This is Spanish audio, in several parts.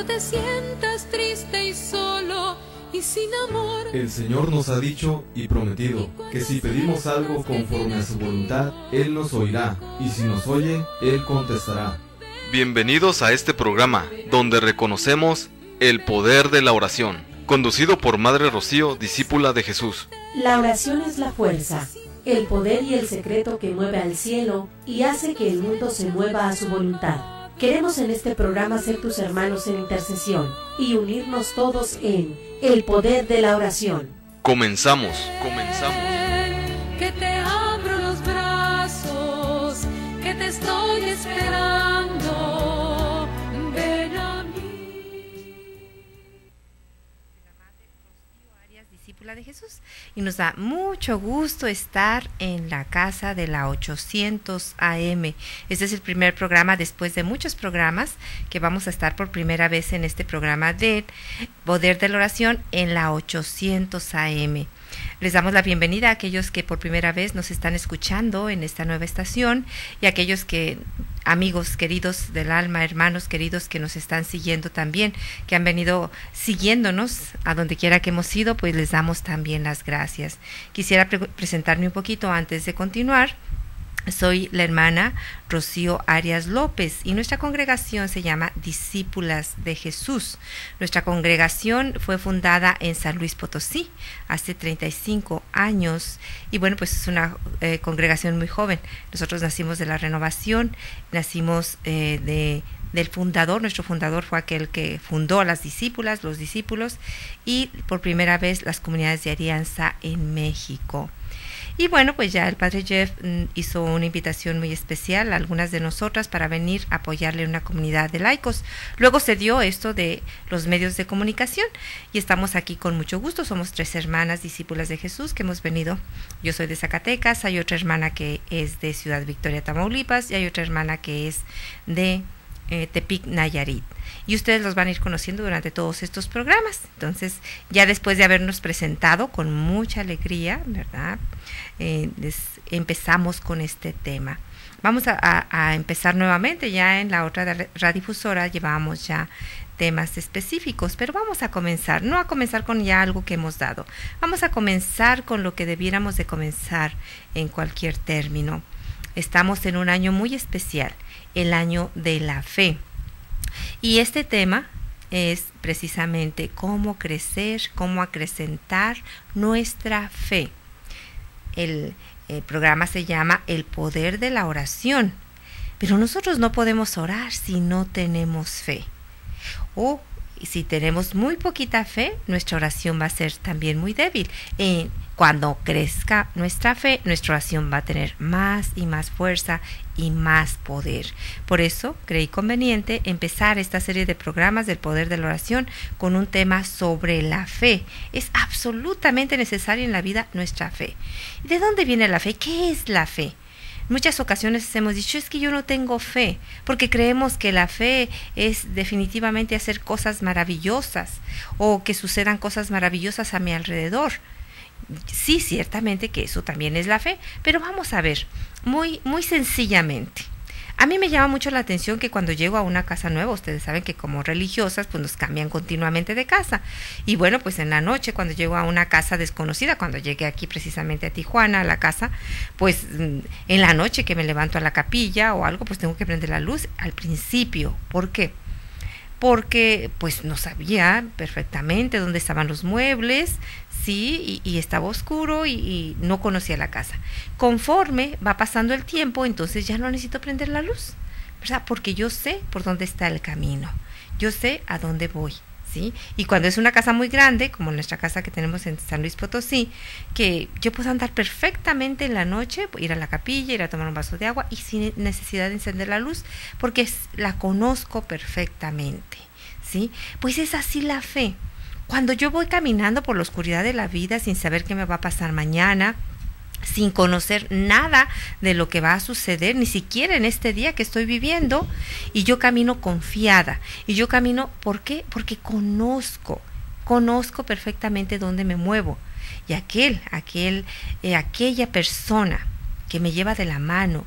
Cuando te sientas triste y solo y sin amor, el Señor nos ha dicho y prometido que si pedimos algo conforme a su voluntad, Él nos oirá, y si nos oye, Él contestará. Bienvenidos a este programa, donde reconocemos el poder de la oración, conducido por Madre Rocío, discípula de Jesús. La oración es la fuerza, el poder y el secreto que mueve al cielo y hace que el mundo se mueva a su voluntad. Queremos en este programa ser tus hermanos en intercesión y unirnos todos en el poder de la oración. Comenzamos. que te abro los brazos, que te estoy esperando, ven a mí. La Madre Rocío Arias, discípula de Jesús, y nos da mucho gusto estar en la casa de la 800 AM. Este es el primer programa después de muchos programas que vamos a estar por primera vez en este programa de Poder de la Oración en la 800 AM. Les damos la bienvenida a aquellos que por primera vez nos están escuchando en esta nueva estación y a aquellos que, amigos queridos del alma, hermanos queridos que nos están siguiendo también, que han venido siguiéndonos a donde quiera que hemos ido, pues les damos también las gracias. Quisiera presentarme un poquito antes de continuar. Soy la hermana Rocío Arias López y nuestra congregación se llama Discípulas de Jesús. Nuestra congregación fue fundada en San Luis Potosí hace 35 años y bueno, pues es una congregación muy joven. Nosotros nacimos de la renovación, nacimos del fundador. Nuestro fundador fue aquel que fundó a las discípulas, los discípulos y por primera vez las comunidades de alianza en México. Y bueno, pues ya el Padre Jeff hizo una invitación muy especial a algunas de nosotras para venir a apoyarle en una comunidad de laicos. Luego se dio esto de los medios de comunicación y estamos aquí con mucho gusto. Somos 3 hermanas discípulas de Jesús que hemos venido. Yo soy de Zacatecas, hay otra hermana que es de Ciudad Victoria, Tamaulipas, y hay otra hermana que es de Tepic, Nayarit. Y ustedes los van a ir conociendo durante todos estos programas. Entonces, ya después de habernos presentado con mucha alegría, ¿verdad? Empezamos con este tema. Vamos a empezar nuevamente. Ya en la otra radiodifusora llevábamos ya temas específicos, pero vamos a comenzar, no a comenzar con ya algo que hemos dado. Vamos a comenzar con lo que debiéramos de comenzar en cualquier término. Estamos en un año muy especial, el año de la fe. Y este tema es precisamente cómo crecer, cómo acrecentar nuestra fe. El programa se llama El Poder de la Oración, pero nosotros no podemos orar si no tenemos fe. O si tenemos muy poquita fe, nuestra oración va a ser también muy débil. Cuando crezca nuestra fe, nuestra oración va a tener más y más fuerza y más poder. Por eso creí conveniente empezar esta serie de programas del Poder de la Oración con un tema sobre la fe. Es absolutamente necesaria en la vida nuestra fe. ¿De dónde viene la fe? ¿Qué es la fe? Muchas ocasiones hemos dicho, es que yo no tengo fe, porque creemos que la fe es definitivamente hacer cosas maravillosas o que sucedan cosas maravillosas a mi alrededor. Sí, ciertamente que eso también es la fe, pero vamos a ver, muy sencillamente. A mí me llama mucho la atención que cuando llego a una casa nueva, ustedes saben que como religiosas pues nos cambian continuamente de casa. Y bueno, pues en la noche cuando llego a una casa desconocida, cuando llegué aquí precisamente a Tijuana, a la casa, pues en la noche que me levanto a la capilla o algo, pues tengo que prender la luz al principio. ¿Por qué? Porque pues no sabía perfectamente dónde estaban los muebles, sí, y estaba oscuro y no conocía la casa. Conforme va pasando el tiempo, entonces ya no necesito prender la luz, ¿verdad? Porque yo sé por dónde está el camino, yo sé a dónde voy, ¿sí? Y cuando es una casa muy grande, como nuestra casa que tenemos en San Luis Potosí, que yo puedo andar perfectamente en la noche, ir a la capilla, ir a tomar un vaso de agua y sin necesidad de encender la luz, porque la conozco perfectamente, ¿sí? Pues es así la fe. Cuando yo voy caminando por la oscuridad de la vida sin saber qué me va a pasar mañana, sin conocer nada de lo que va a suceder, ni siquiera en este día que estoy viviendo, y yo camino confiada, y yo camino, ¿por qué? Porque conozco perfectamente dónde me muevo, y aquella persona que me lleva de la mano,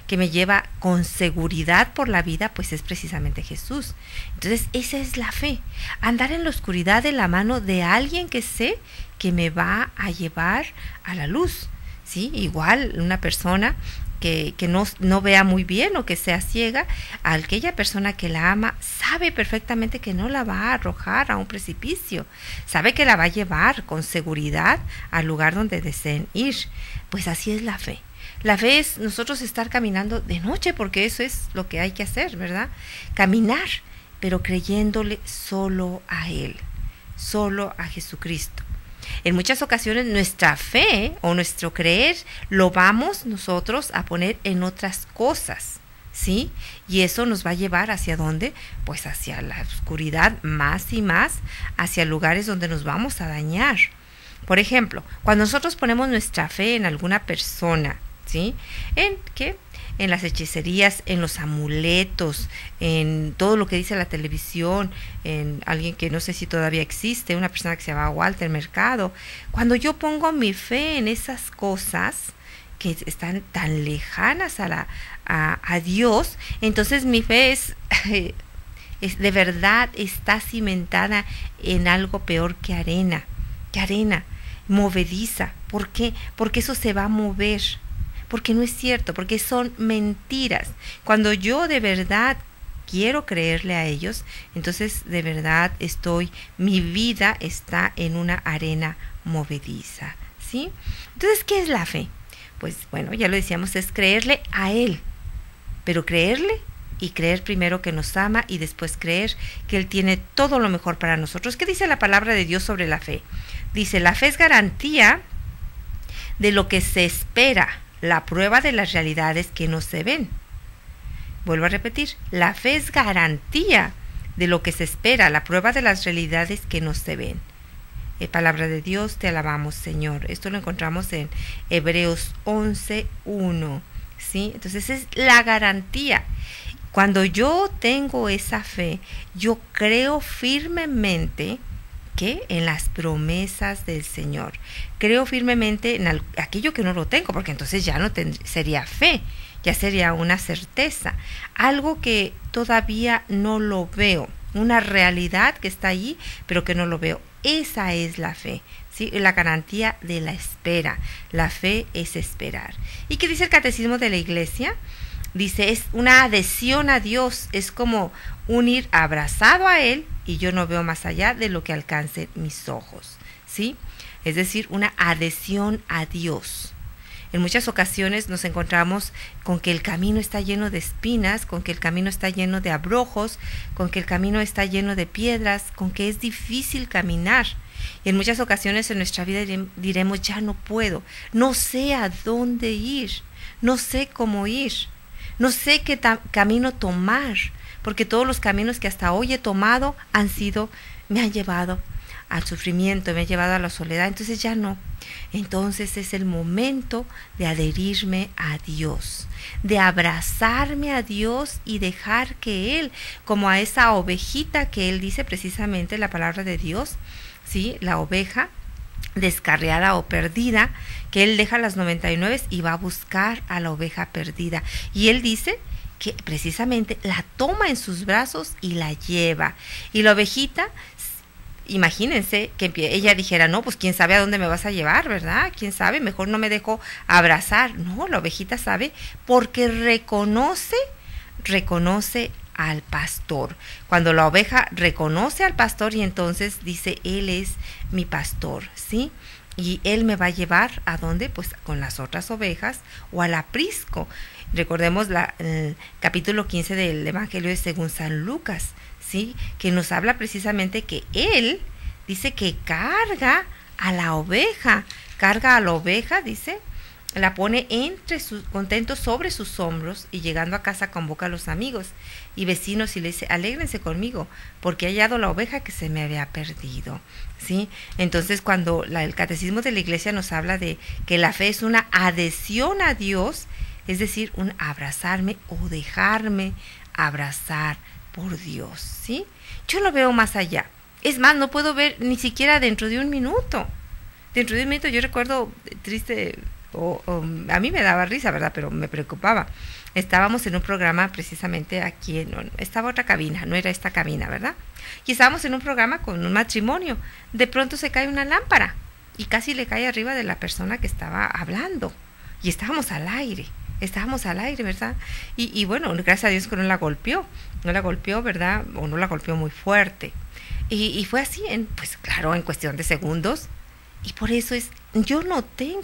que me lleva con seguridad por la vida, pues es precisamente Jesús. Entonces esa es la fe, andar en la oscuridad de la mano de alguien que sé que me va a llevar a la luz, ¿sí? Igual una persona que no vea muy bien o que sea ciega, aquella persona que la ama sabe perfectamente que no la va a arrojar a un precipicio, sabe que la va a llevar con seguridad al lugar donde deseen ir. Pues así es la fe. La fe es nosotros estar caminando de noche, porque eso es lo que hay que hacer, ¿verdad? Caminar, pero creyéndole solo a Él, solo a Jesucristo. En muchas ocasiones nuestra fe o nuestro creer lo vamos nosotros a poner en otras cosas, ¿sí? Y eso nos va a llevar ¿hacia dónde? Pues hacia la oscuridad más y más, hacia lugares donde nos vamos a dañar. Por ejemplo, cuando nosotros ponemos nuestra fe en alguna persona, ¿sí? ¿En qué? En las hechicerías, en los amuletos, en todo lo que dice la televisión, en alguien que no sé si todavía existe, una persona que se llama Walter Mercado. Cuando yo pongo mi fe en esas cosas que están tan lejanas a Dios, entonces mi fe es de verdad está cimentada en algo peor que arena, movediza. ¿Por qué? Porque eso se va a mover. Porque no es cierto, porque son mentiras. Cuando yo de verdad quiero creerle a ellos, entonces de verdad mi vida está en una arena movediza, ¿sí? Entonces, ¿qué es la fe? Pues bueno, ya lo decíamos, es creerle a Él, pero creerle y creer primero que nos ama y después creer que Él tiene todo lo mejor para nosotros. ¿Qué dice la palabra de Dios sobre la fe? Dice, la fe es garantía de lo que se espera, la prueba de las realidades que no se ven. Vuelvo a repetir, la fe es garantía de lo que se espera, la prueba de las realidades que no se ven. Palabra de Dios, te alabamos, Señor. Esto lo encontramos en Hebreos 11:1, ¿sí? Entonces es la garantía. Cuando yo tengo esa fe, yo creo firmemente ¿qué? En las promesas del Señor. Creo firmemente en aquello que no lo tengo, porque entonces ya no sería fe, ya sería una certeza, algo que todavía no lo veo, una realidad que está allí, pero que no lo veo. Esa es la fe, ¿sí? La garantía de la espera. La fe es esperar. ¿Y qué dice el Catecismo de la Iglesia? Dice, es una adhesión a Dios, es como unir abrazado a Él y yo no veo más allá de lo que alcancen mis ojos, ¿sí? Es decir, una adhesión a Dios. En muchas ocasiones nos encontramos con que el camino está lleno de espinas, con que el camino está lleno de abrojos, con que el camino está lleno de piedras, con que es difícil caminar. Y en muchas ocasiones en nuestra vida diremos, ya no puedo, no sé a dónde ir, no sé cómo ir. No sé qué camino tomar, porque todos los caminos que hasta hoy he tomado me han llevado al sufrimiento, me han llevado a la soledad, entonces ya no. Entonces es el momento de adherirme a Dios, de abrazarme a Dios y dejar que Él, como a esa ovejita que Él dice precisamente la palabra de Dios, ¿sí? La oveja descarriada o perdida, que Él deja las 99 y va a buscar a la oveja perdida. Y Él dice que precisamente la toma en sus brazos y la lleva. Y la ovejita, imagínense que ella dijera, no, pues quién sabe a dónde me vas a llevar, ¿verdad? Quién sabe, mejor no me dejo abrazar. No, la ovejita sabe porque reconoce al pastor. Cuando la oveja reconoce al pastor y entonces dice, Él es mi pastor, ¿sí? Y Él me va a llevar ¿a dónde? Pues con las otras ovejas o al aprisco. Recordemos el capítulo 15 del Evangelio de según San Lucas, ¿sí? Que nos habla precisamente que Él dice que carga a la oveja, dice, la pone contento sobre sus hombros y llegando a casa convoca a los amigos y vecinos y le dice, alégrense conmigo porque he hallado la oveja que se me había perdido, ¿sí? Entonces cuando el Catecismo de la Iglesia nos habla de que la fe es una adhesión a Dios, es decir, un abrazarme o dejarme abrazar por Dios, ¿sí? Yo no veo más allá, es más, no puedo ver ni siquiera dentro de un minuto. Dentro de un minuto yo recuerdo, triste a mí me daba risa, ¿verdad? Pero me preocupaba. Estábamos en un programa precisamente aquí, estaba otra cabina, no era esta cabina, ¿verdad? Y estábamos en un programa con un matrimonio. De pronto se cae una lámpara y casi le cae arriba de la persona que estaba hablando. Y estábamos al aire, ¿verdad? Y bueno, gracias a Dios que no la golpeó, ¿verdad? O no la golpeó muy fuerte. Y fue así, pues claro, en cuestión de segundos. Y por eso yo no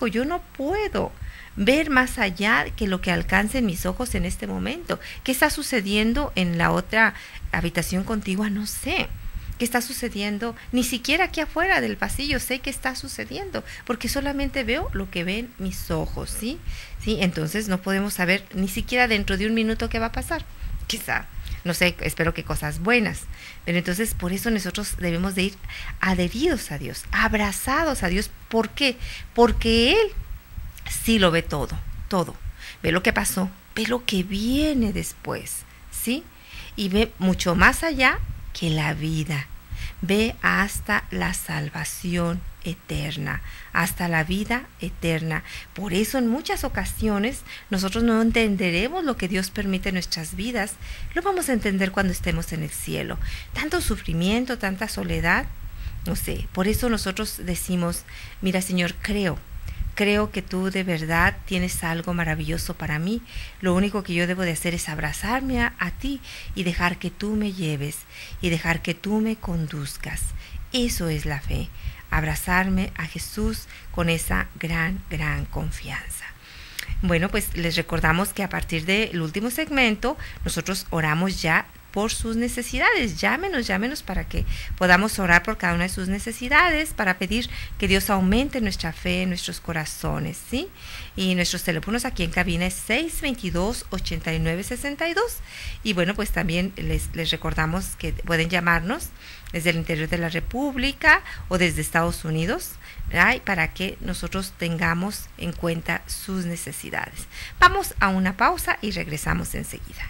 puedo ver más allá que lo que alcance en mis ojos en este momento. ¿Qué está sucediendo en la otra habitación contigua? No sé. ¿Qué está sucediendo? Ni siquiera aquí afuera del pasillo sé qué está sucediendo, porque solamente veo lo que ven mis ojos, ¿sí? ¿Sí? Entonces no podemos saber ni siquiera dentro de un minuto qué va a pasar. Quizá, no sé, espero que cosas buenas. Pero entonces por eso nosotros debemos de ir adheridos a Dios, abrazados a Dios. ¿Por qué? Porque Él sí lo ve todo. Ve lo que pasó, ve lo que viene después, ¿sí? Y ve mucho más allá que la vida, ve hasta la salvación eterna, hasta la vida eterna. Por eso en muchas ocasiones nosotros no entenderemos lo que Dios permite en nuestras vidas, lo vamos a entender cuando estemos en el cielo. Tanto sufrimiento, tanta soledad, no sé, por eso nosotros decimos, mira Señor, creo que tú de verdad tienes algo maravilloso para mí. Lo único que yo debo de hacer es abrazarme a ti y dejar que tú me lleves y dejar que tú me conduzcas. Eso es la fe, abrazarme a Jesús con esa gran confianza. Bueno, pues les recordamos que a partir del último segmento nosotros oramos ya por sus necesidades. Llámenos para que podamos orar por cada una de sus necesidades, para pedir que Dios aumente nuestra fe en nuestros corazones, ¿sí? Y nuestros teléfonos aquí en cabina es 622-8962. Y bueno, pues también les recordamos que pueden llamarnos desde el interior de la República o desde Estados Unidos, ¿verdad? Para que nosotros tengamos en cuenta sus necesidades. Vamos a una pausa y regresamos enseguida.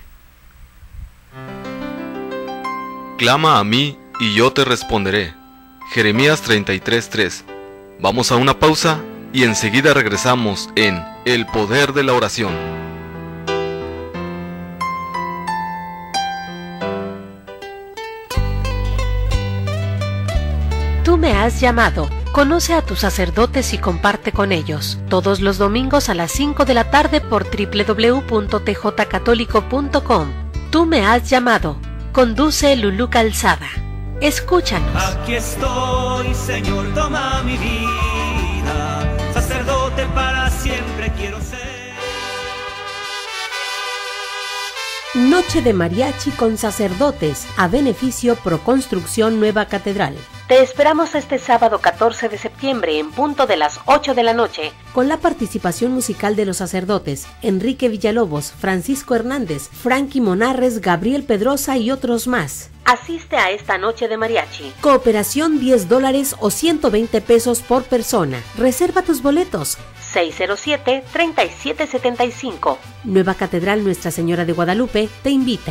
Clama a mí y yo te responderé. Jeremías 33:3. Vamos a una pausa y enseguida regresamos en El Poder de la Oración. Tú me has llamado. Conoce a tus sacerdotes y comparte con ellos. Todos los domingos a las 5 de la tarde por www.tjcatólico.com. Tú me has llamado. Conduce Lulú Calzada. Escúchanos. Aquí estoy, Señor, toma mi vida. Sacerdote para siempre quiero ser. Noche de mariachi con sacerdotes a beneficio Proconstrucción Nueva Catedral. Te esperamos este sábado 14 de septiembre en punto de las 8 de la noche, con la participación musical de los sacerdotes Enrique Villalobos, Francisco Hernández, Frankie Monarres, Gabriel Pedrosa y otros más. Asiste a esta noche de mariachi. Cooperación $10 o 120 pesos por persona. Reserva tus boletos. 607-3775. Nueva Catedral Nuestra Señora de Guadalupe te invita.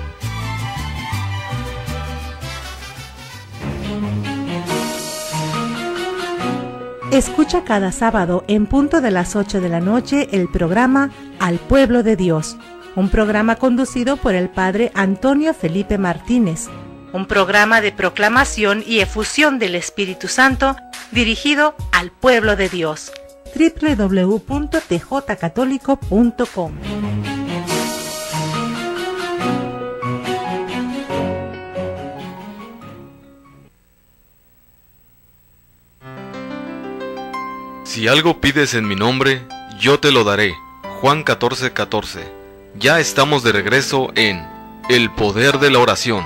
Escucha cada sábado en punto de las 8 de la noche el programa Al Pueblo de Dios, un programa conducido por el Padre Antonio Felipe Martínez, un programa de proclamación y efusión del Espíritu Santo dirigido al pueblo de Dios. www.tjcatólico.com. Si algo pides en mi nombre, yo te lo daré. Juan 14:14. Ya estamos de regreso en El Poder de la Oración.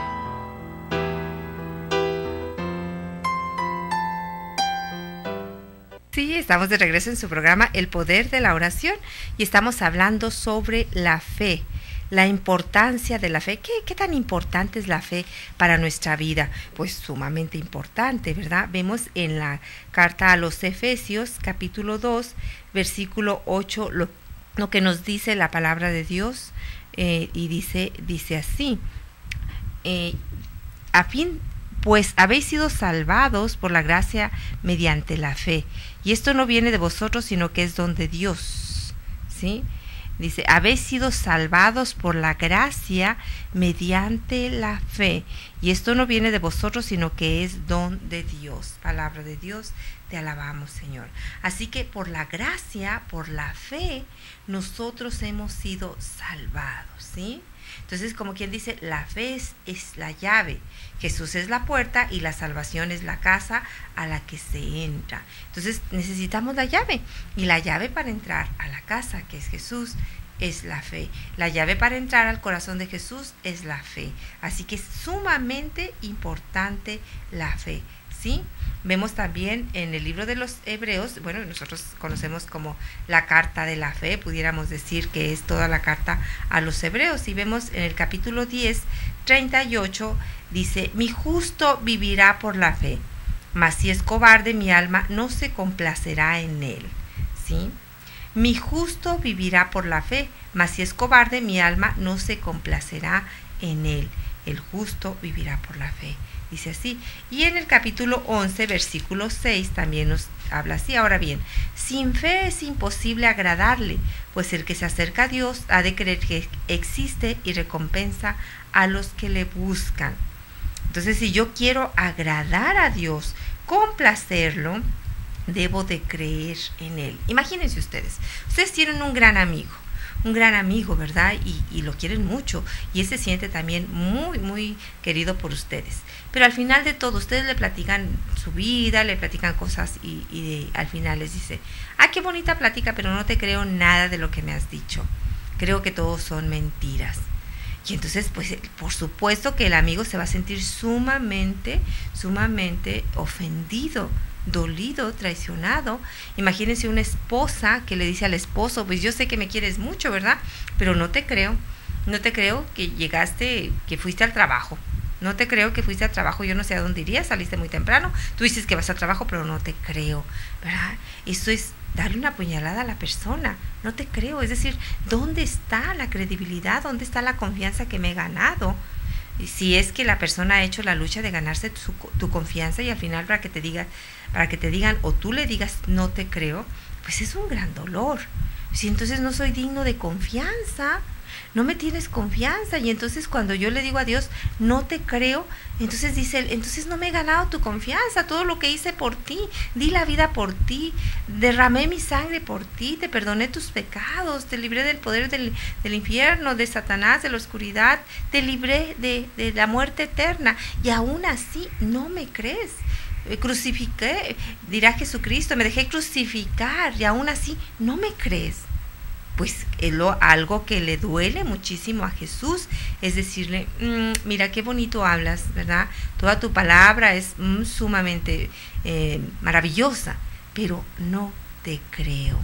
Sí, estamos de regreso en su programa El Poder de la Oración y estamos hablando sobre la fe, la importancia de la fe. ¿Qué tan importante es la fe para nuestra vida? Pues sumamente importante, ¿verdad? Vemos en la carta a los Efesios, capítulo 2, versículo 8, lo que nos dice la palabra de Dios, y dice así, pues habéis sido salvados por la gracia mediante la fe. Y esto no viene de vosotros, sino que es don de Dios, ¿sí? Dice, habéis sido salvados por la gracia mediante la fe. Y esto no viene de vosotros, sino que es don de Dios. Palabra de Dios, te alabamos, Señor. Así que por la gracia, por la fe, nosotros hemos sido salvados, ¿sí? Entonces, como quien dice, la fe es la llave. Jesús es la puerta y la salvación es la casa a la que se entra. Entonces, necesitamos la llave. Y la llave para entrar a la casa, que es Jesús, es la fe. La llave para entrar al corazón de Jesús es la fe. Así que es sumamente importante la fe, ¿sí? Vemos también en el libro de los Hebreos, bueno, nosotros conocemos como la carta de la fe, pudiéramos decir que es toda la carta a los Hebreos, y vemos en el capítulo 10, 38, dice, mi justo vivirá por la fe, mas si es cobarde mi alma no se complacerá en él, ¿sí? Mi justo vivirá por la fe, mas si es cobarde mi alma no se complacerá en él. El justo vivirá por la fe. Dice así. Y en el capítulo 11, versículo 6, también nos habla así. Ahora bien, sin fe es imposible agradarle, pues el que se acerca a Dios ha de creer que existe y recompensa a los que le buscan. Entonces, si yo quiero agradar a Dios, complacerlo, debo de creer en Él. Imagínense ustedes tienen un gran amigo, ¿verdad? Y lo quieren mucho, y él se siente también muy, muy querido por ustedes. Pero al final de todo, ustedes le platican su vida, le platican cosas y al final les dice, ah, qué bonita plática, pero no te creo nada de lo que me has dicho. Creo que todo son mentiras. Y entonces, pues, por supuesto que el amigo se va a sentir sumamente, sumamente ofendido, dolido, traicionado. Imagínense una esposa que le dice al esposo, pues yo sé que me quieres mucho, ¿verdad? Pero no te creo que llegaste, que fuiste al trabajo. No te creo que fuiste al trabajo, yo no sé a dónde irías, saliste muy temprano, tú dices que vas al trabajo, pero no te creo, ¿verdad? Eso es darle una puñalada a la persona, no te creo, es decir, ¿dónde está la credibilidad? ¿Dónde está la confianza que me he ganado? Y si es que la persona ha hecho la lucha de ganarse tu confianza y al final para que te digan o tú le digas no te creo, pues es un gran dolor. Si entonces no soy digno de confianza, no me tienes confianza, y entonces cuando yo le digo a Dios no te creo, entonces dice él, entonces no me he ganado tu confianza, todo lo que hice por ti, di la vida por ti, derramé mi sangre por ti, te perdoné tus pecados, te libré del poder del infierno, de Satanás, de la oscuridad, te libré de la muerte eterna, y aún así no me crees. Crucifiqué, dirá Jesucristo, me dejé crucificar y aún así no me crees. Pues algo que le duele muchísimo a Jesús es decirle, mira qué bonito hablas, ¿verdad? Toda tu palabra es sumamente maravillosa, pero no te creo.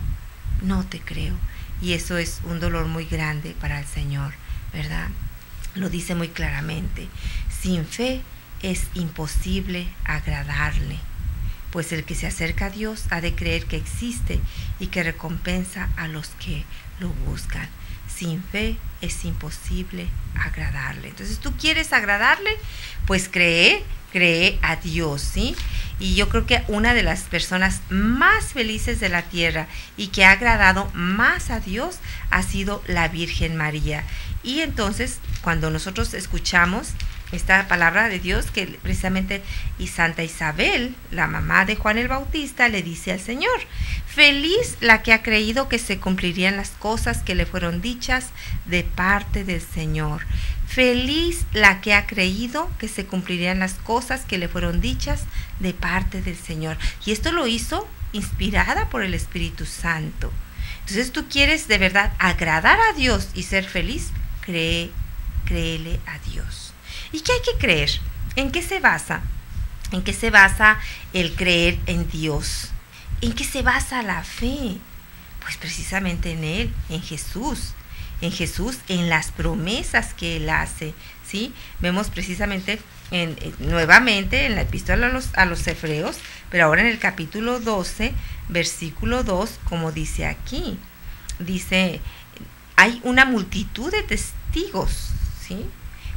Y eso es un dolor muy grande para el Señor, ¿verdad? Lo dice muy claramente. Sin fe es imposible agradarle, pues el que se acerca a Dios ha de creer que existe y que recompensa a los que lo buscan. Sin fe es imposible agradarle. Entonces, ¿tú quieres agradarle? Pues cree a Dios, ¿sí? Y yo creo que una de las personas más felices de la tierra y que ha agradado más a Dios ha sido la Virgen María. Y entonces, cuando nosotros escuchamos esta palabra de Dios, que precisamente y Santa Isabel, la mamá de Juan el Bautista, le dice al Señor, feliz la que ha creído que se cumplirían las cosas que le fueron dichas de parte del Señor. Feliz la que ha creído que se cumplirían las cosas que le fueron dichas de parte del Señor. Y esto lo hizo inspirada por el Espíritu Santo. Entonces, ¿tú quieres de verdad agradar a Dios y ser feliz? Créele a Dios. ¿Y qué hay que creer? ¿En qué se basa? ¿En qué se basa el creer en Dios? ¿En qué se basa la fe? Pues precisamente en Él, en Jesús, en las promesas que Él hace, ¿sí? Vemos precisamente nuevamente en la epístola a los Hebreos, pero ahora en el capítulo 12, versículo 2, como dice aquí, dice, hay una multitud de testigos, ¿sí?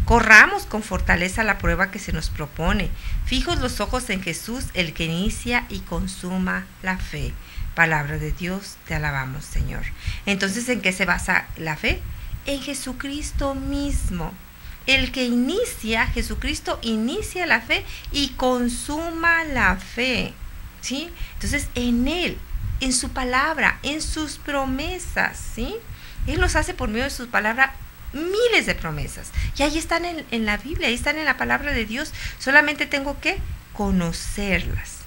Corramos con fortaleza la prueba que se nos propone. Fijos los ojos en Jesús, el que inicia y consuma la fe. Palabra de Dios, te alabamos, Señor. Entonces, ¿en qué se basa la fe? En Jesucristo mismo. El que inicia, Jesucristo inicia la fe y consuma la fe, ¿sí? Entonces, en Él, en su palabra, en sus promesas, ¿sí? Él nos hace por medio de su palabra miles de promesas. Y ahí están en la Biblia, ahí están en la palabra de Dios. Solamente tengo que conocerlas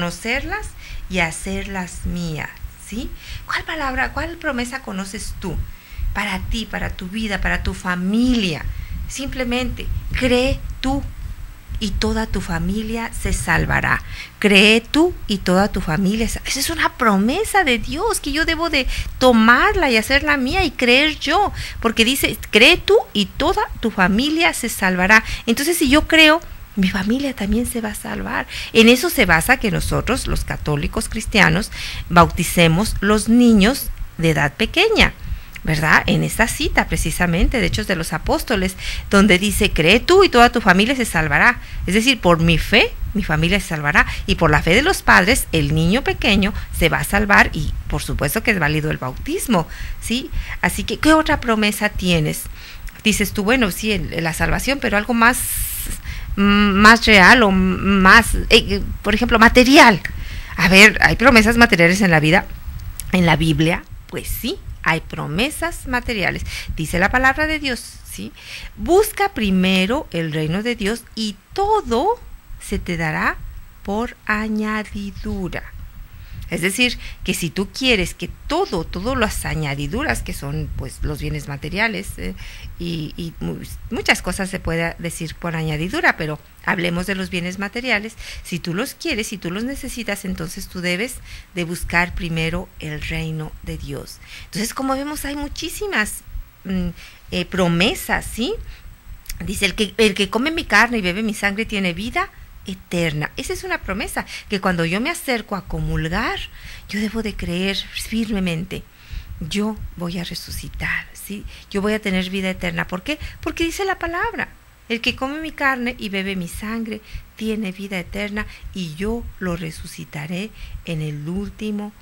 y hacerlas mías, ¿sí? ¿Cuál palabra, cuál promesa conoces tú? Para ti, para tu vida, para tu familia. Simplemente cree tú y toda tu familia se salvará. Cree tú y toda tu familia. Esa es una promesa de Dios que yo debo de tomarla y hacerla mía y creer yo. Porque dice, cree tú y toda tu familia se salvará. Entonces, si yo creo, mi familia también se va a salvar. En eso se basa que nosotros, los católicos cristianos, bauticemos los niños de edad pequeña, ¿verdad? En esta cita precisamente de Hechos de los Apóstoles, donde dice, cree tú y toda tu familia se salvará. Es decir, por mi fe, mi familia se salvará, y por la fe de los padres, el niño pequeño se va a salvar, y por supuesto que es válido el bautismo, ¿sí? Así que, ¿qué otra promesa tienes? Dices tú, bueno, sí, la salvación, pero algo más real o más, por ejemplo, material. A ver, ¿hay promesas materiales en la vida, en la Biblia? Pues sí, hay promesas materiales. Dice la palabra de Dios, ¿sí? Busca primero el reino de Dios y todo se te dará por añadidura. Es decir, que si tú quieres que todas las añadiduras, que son pues los bienes materiales, y muchas cosas se puede decir por añadidura, pero hablemos de los bienes materiales. Si tú los quieres, si tú los necesitas, entonces tú debes de buscar primero el reino de Dios. Entonces, como vemos, hay muchísimas promesas, ¿sí? Dice, el que come mi carne y bebe mi sangre tiene vida eterna. Esa es una promesa, que cuando yo me acerco a comulgar, yo debo de creer firmemente, yo voy a resucitar, ¿sí? Yo voy a tener vida eterna. ¿Por qué? Porque dice la palabra, el que come mi carne y bebe mi sangre tiene vida eterna, y yo lo resucitaré en el último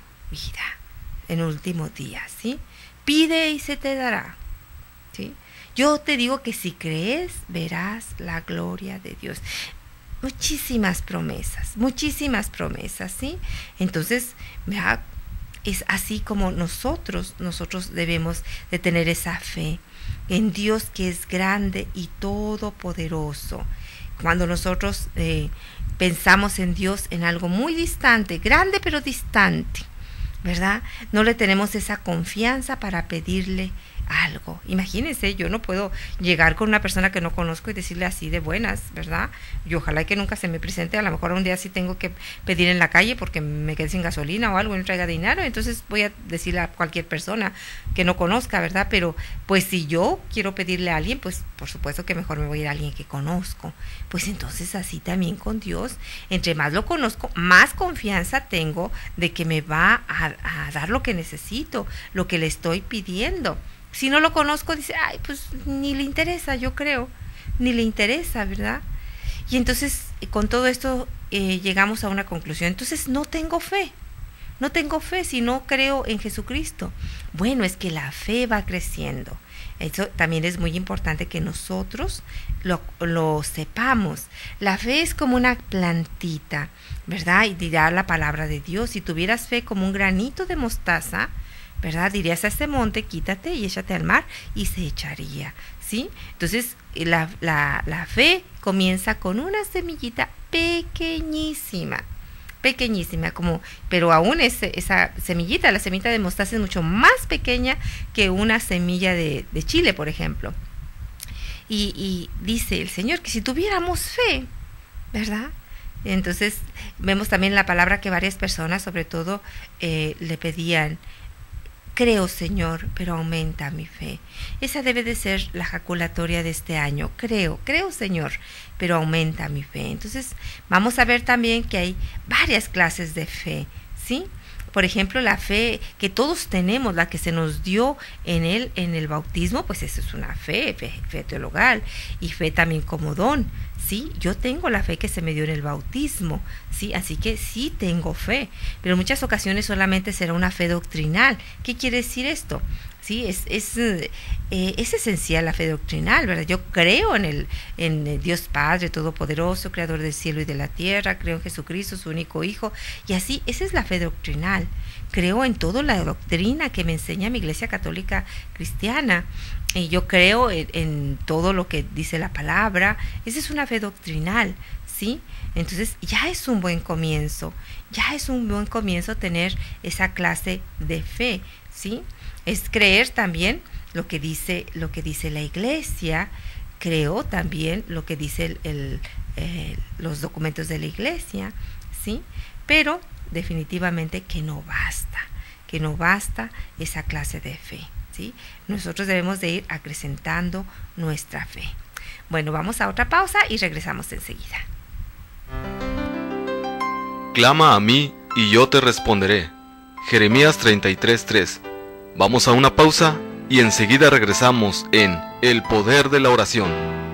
día, ¿sí? Pide y se te dará, ¿sí? Yo te digo que si crees, verás la gloria de Dios. Muchísimas promesas, ¿sí? Entonces, ¿verdad? Es así como nosotros debemos de tener esa fe en Dios, que es grande y todopoderoso. Cuando nosotros pensamos en Dios en algo muy distante, grande pero distante, ¿verdad? No le tenemos esa confianza para pedirle algo. Imagínense, yo no puedo llegar con una persona que no conozco y decirle así de buenas, ¿verdad? Y ojalá que nunca se me presente. A lo mejor un día sí tengo que pedir en la calle porque me quedé sin gasolina o algo y no traiga dinero, entonces voy a decirle a cualquier persona que no conozca, ¿verdad? Pero pues si yo quiero pedirle a alguien, pues por supuesto que mejor me voy a ir a alguien que conozco. Pues entonces así también con Dios, entre más lo conozco, más confianza tengo de que me va a dar lo que necesito, lo que le estoy pidiendo. Si no lo conozco, dice, ay, pues ni le interesa, yo creo, ni le interesa, ¿verdad? Y entonces, con todo esto, llegamos a una conclusión. Entonces, no tengo fe si no creo en Jesucristo. Bueno, es que la fe va creciendo. Eso también es muy importante que nosotros lo sepamos. La fe es como una plantita, ¿verdad? Y dirá la palabra de Dios, si tuvieras fe como un granito de mostaza, ¿verdad? Dirías a este monte, quítate y échate al mar, y se echaría, ¿sí? Entonces, la fe comienza con una semillita pequeñísima, pero aún esa semillita, la semillita de mostaza es mucho más pequeña que una semilla de chile, por ejemplo. Y dice el Señor que si tuviéramos fe, ¿verdad? Entonces, vemos también la palabra que varias personas, sobre todo, le pedían, creo, Señor, pero aumenta mi fe. Esa debe de ser la jaculatoria de este año. Creo, Señor, pero aumenta mi fe. Entonces, vamos a ver también que hay varias clases de fe, ¿sí? Por ejemplo, la fe que todos tenemos, la que se nos dio en el bautismo, pues eso es una fe teologal y fe también como don, ¿sí? Yo tengo la fe que se me dio en el bautismo, ¿sí? Así que sí tengo fe, pero en muchas ocasiones solamente será una fe doctrinal. ¿Qué quiere decir esto? Sí, es esencial la fe doctrinal, ¿verdad? Yo creo en Dios Padre Todopoderoso, Creador del cielo y de la tierra, creo en Jesucristo, su único Hijo, y así, esa es la fe doctrinal. Creo en toda la doctrina que me enseña mi Iglesia Católica Cristiana, y yo creo en todo lo que dice la palabra. Esa es una fe doctrinal, ¿sí? Entonces ya es un buen comienzo, tener esa clase de fe, ¿sí? Es creer también lo que dice la Iglesia, creo también lo que dice los documentos de la Iglesia, ¿sí? Pero definitivamente que no basta esa clase de fe, ¿sí? Nosotros debemos de ir acrecentando nuestra fe. Bueno, vamos a otra pausa y regresamos enseguida. Clama a mí y yo te responderé. Jeremías 33:3. Vamos a una pausa y enseguida regresamos en El Poder de la Oración.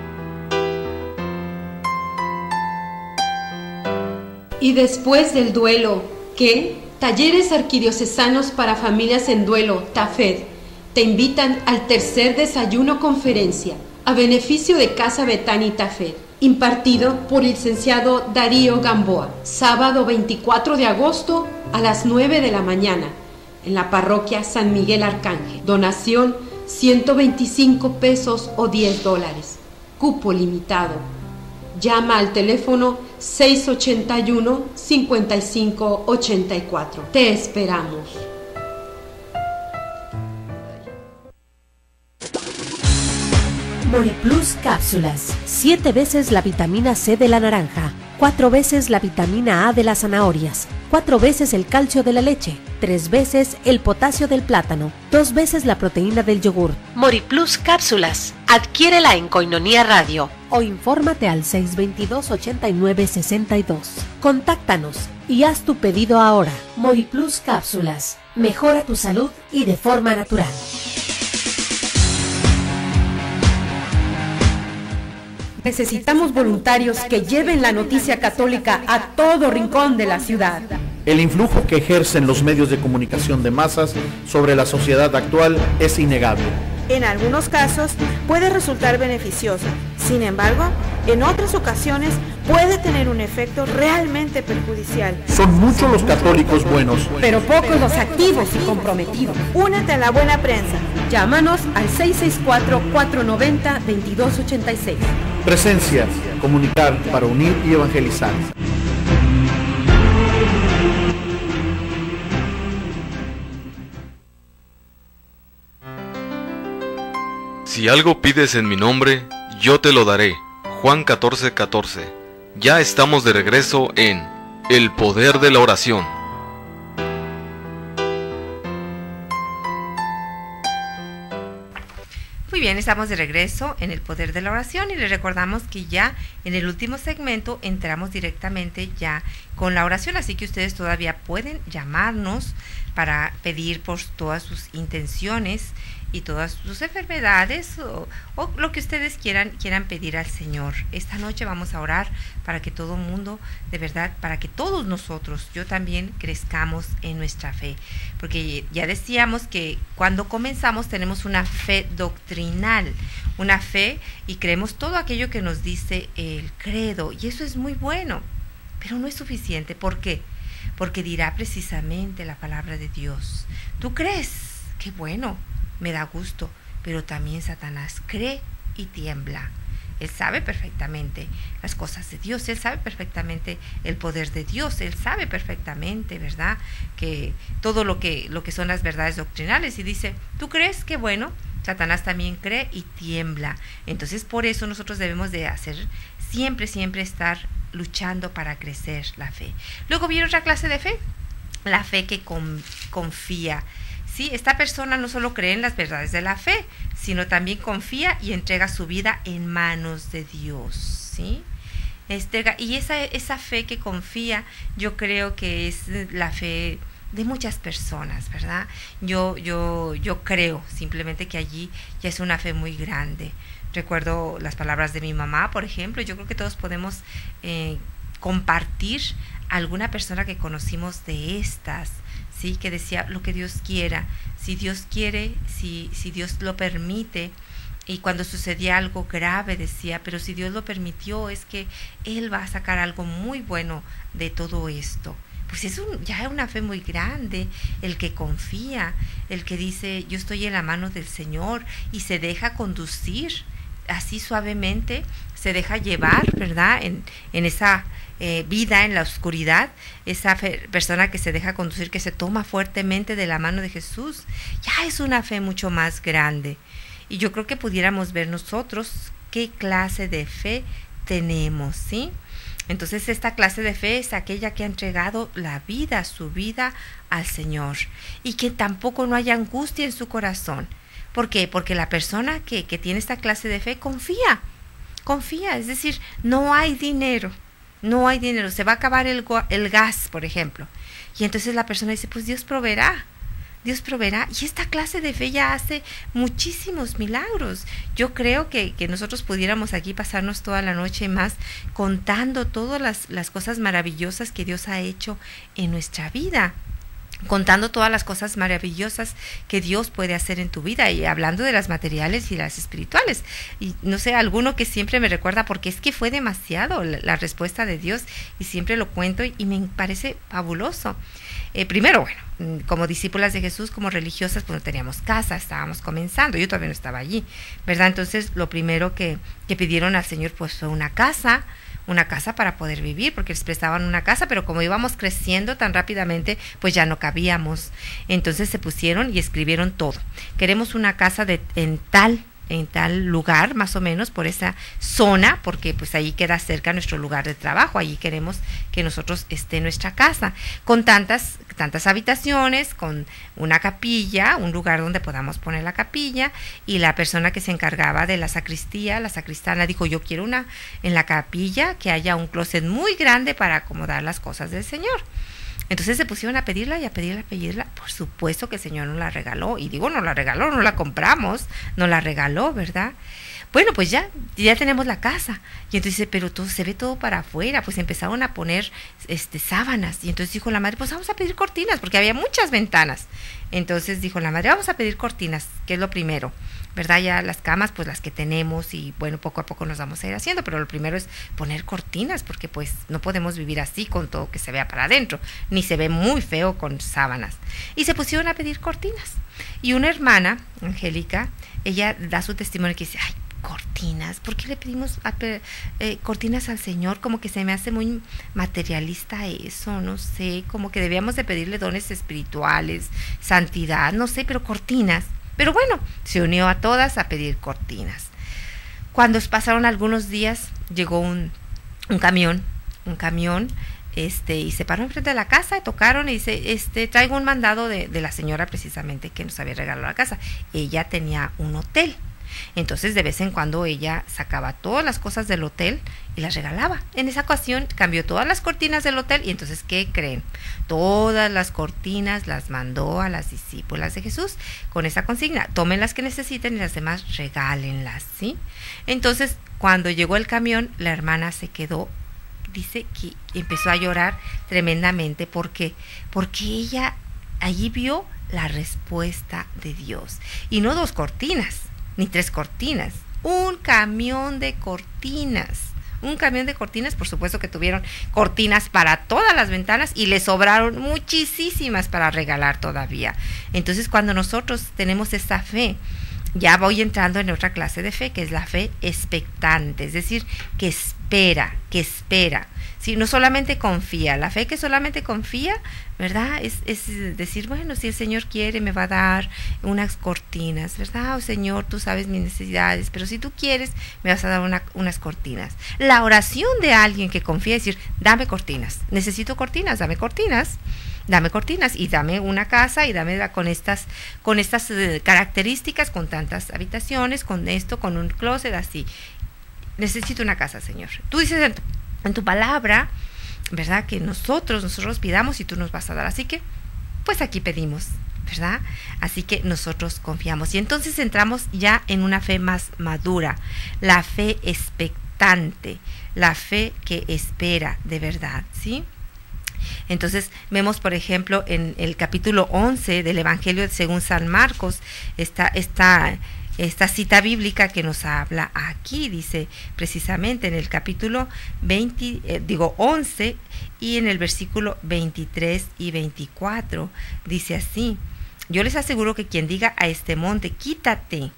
Y después del duelo, ¿qué? Talleres Arquidiocesanos para Familias en Duelo, TAFED, te invitan al tercer desayuno conferencia a beneficio de Casa Betani TAFED, impartido por el licenciado Darío Gamboa, sábado 24 de agosto a las 9 de la mañana, en la parroquia San Miguel Arcángel. Donación 125 pesos o $10. Cupo limitado. Llama al teléfono 681-5584. Te esperamos. Moriplus Cápsulas. 7 veces la vitamina C de la naranja, 4 veces la vitamina A de las zanahorias, 4 veces el calcio de la leche, 3 veces el potasio del plátano, 2 veces la proteína del yogur. Moriplus Cápsulas. Adquiérela en Koinonia Radio o infórmate al 622-8962. Contáctanos y haz tu pedido ahora. Moriplus Cápsulas. Mejora tu salud y de forma natural. Necesitamos voluntarios que lleven la noticia católica a todo rincón de la ciudad. El influjo que ejercen los medios de comunicación de masas sobre la sociedad actual es innegable. En algunos casos puede resultar beneficioso, sin embargo, en otras ocasiones puede tener un efecto realmente perjudicial. Son muchos los católicos buenos, pero pocos los activos y comprometidos. Únete a la buena prensa. Llámanos al 664-490-2286. Presencia, comunicar para unir y evangelizar. Si algo pides en mi nombre, yo te lo daré. Juan 14:14. Ya estamos de regreso en El Poder de la Oración. Muy bien, estamos de regreso en El Poder de la Oración y les recordamos que ya en el último segmento entramos directamente ya con la oración, así que ustedes todavía pueden llamarnos para pedir por todas sus intenciones y todas sus enfermedades o lo que ustedes quieran pedir al Señor. Esta noche vamos a orar para que todo mundo, de verdad, para que todos nosotros, yo también, crezcamos en nuestra fe. Porque ya decíamos que cuando comenzamos tenemos una fe doctrinal, una fe y creemos todo aquello que nos dice el credo, y eso es muy bueno, pero no es suficiente. ¿Por qué? Porque dirá precisamente la palabra de Dios. ¿Tú crees? ¡Qué bueno! Me da gusto, pero también Satanás cree y tiembla. Él sabe perfectamente las cosas de Dios, él sabe perfectamente el poder de Dios, él sabe perfectamente, ¿verdad?, que todo lo que son las verdades doctrinales, y dice, ¿tú crees? Qué bueno. Satanás también cree y tiembla. Entonces, por eso nosotros debemos de hacer siempre estar luchando para crecer la fe. Luego viene otra clase de fe, la fe que confía. Sí, esta persona no solo cree en las verdades de la fe, sino también confía y entrega su vida en manos de Dios, ¿sí? Y esa fe que confía, yo creo que es la fe de muchas personas, ¿verdad? Yo creo simplemente que allí ya es una fe muy grande. Recuerdo las palabras de mi mamá, por ejemplo. Yo creo que todos podemos compartir alguna persona que conocimos de estas, ¿sí? Que decía lo que Dios quiera, si Dios quiere, si Dios lo permite. Y cuando sucedía algo grave decía, pero si Dios lo permitió, es que Él va a sacar algo muy bueno de todo esto. Pues es ya una fe muy grande, el que confía, el que dice, yo estoy en la mano del Señor, y se deja conducir así suavemente, se deja llevar, ¿verdad? En esa vida en la oscuridad, esa persona que se deja conducir, que se toma fuertemente de la mano de Jesús, ya es una fe mucho más grande. Y yo creo que pudiéramos ver nosotros qué clase de fe tenemos, ¿sí? Entonces esta clase de fe es aquella que ha entregado la vida, su vida al Señor, y que tampoco no haya angustia en su corazón. ¿Por qué? Porque la persona que tiene esta clase de fe confía, es decir, no hay dinero, se va a acabar el gas, por ejemplo, y entonces la persona dice, pues Dios proveerá, y esta clase de fe ya hace muchísimos milagros. Yo creo que nosotros pudiéramos aquí pasarnos toda la noche y más contando todas las cosas maravillosas que Dios ha hecho en nuestra vida, contando todas las cosas maravillosas que Dios puede hacer en tu vida, y hablando de las materiales y las espirituales. Y no sé, alguno que siempre me recuerda, porque es que fue demasiado la respuesta de Dios, y siempre lo cuento y me parece fabuloso. Primero, bueno, como discípulas de Jesús, como religiosas, pues no teníamos casa, estábamos comenzando, yo todavía no estaba allí, ¿verdad? Entonces lo primero que pidieron al Señor pues fue una casa para poder vivir, porque les prestaban una casa, pero como íbamos creciendo tan rápidamente, pues ya no cabíamos. Entonces se pusieron y escribieron todo. Queremos una casa en tal lugar, más o menos por esa zona, porque pues ahí queda cerca nuestro lugar de trabajo, allí queremos que nosotros esté nuestra casa, con tantas habitaciones, con una capilla, un lugar donde podamos poner la capilla, y la persona que se encargaba de la sacristana, dijo, yo quiero en la capilla que haya un closet muy grande para acomodar las cosas del Señor. Entonces se pusieron a pedirla, por supuesto que el Señor nos la regaló, y digo, nos la regaló, no la compramos, nos la regaló, ¿verdad? Bueno, pues ya tenemos la casa, y entonces dice, pero todo se ve todo para afuera. Pues empezaron a poner sábanas, y entonces dijo la madre, pues vamos a pedir cortinas, porque había muchas ventanas. Entonces dijo la madre, vamos a pedir cortinas, que es lo primero, ¿verdad? Ya las camas, pues las que tenemos, y bueno, poco a poco nos vamos a ir haciendo, pero lo primero es poner cortinas, porque pues no podemos vivir así con todo que se vea para adentro, ni se ve muy feo con sábanas. Y se pusieron a pedir cortinas, y una hermana, Angélica, ella da su testimonio que dice, ay, cortinas, ¿por qué le pedimos cortinas al Señor? Como que se me hace muy materialista eso, no sé, como que debíamos de pedirle dones espirituales, santidad, no sé, pero cortinas. Pero bueno, se unió a todas a pedir cortinas. Cuando pasaron algunos días, llegó un camión, y se paró enfrente de la casa, y tocaron, y dice, traigo un mandado de la señora precisamente que nos había regalado la casa. Ella tenía un hotel. Entonces de vez en cuando ella sacaba todas las cosas del hotel y las regalaba. En esa ocasión cambió todas las cortinas del hotel, y entonces, ¿qué creen? Todas las cortinas las mandó a las discípulas de Jesús con esa consigna: tomen las que necesiten y las demás regálenlas, ¿sí? Entonces cuando llegó el camión, la hermana se quedó, dice que empezó a llorar tremendamente. ¿Por qué? Porque ella allí vio la respuesta de Dios, y no 2 cortinas ni 3 cortinas, un camión de cortinas, por supuesto que tuvieron cortinas para todas las ventanas, y le sobraron muchísimas para regalar todavía. Entonces cuando nosotros tenemos esa fe, ya voy entrando en otra clase de fe, que es la fe expectante, es decir, que espera, ¿sí? No solamente confía, la fe que solamente confía, ¿verdad? Es decir, bueno, si el Señor quiere me va a dar unas cortinas, ¿verdad? Oh Señor, tú sabes mis necesidades, pero si tú quieres me vas a dar unas cortinas. La oración de alguien que confía es decir, dame cortinas, necesito cortinas, dame cortinas, y dame una casa, y dame con estas características, con tantas habitaciones, con esto, con un closet, así. Necesito una casa, Señor. Tú dices en tu palabra, ¿verdad?, que nosotros pidamos y tú nos vas a dar. Así que pues aquí pedimos, ¿verdad? Así que nosotros confiamos. Y entonces entramos ya en una fe más madura, la fe expectante, la fe que espera de verdad, ¿sí? Entonces vemos, por ejemplo, en el capítulo 11 del Evangelio según San Marcos, esta cita bíblica que nos habla aquí, dice precisamente en el capítulo 11 y en el versículo 23 y 24, dice así: yo les aseguro que quien diga a este monte, quítate,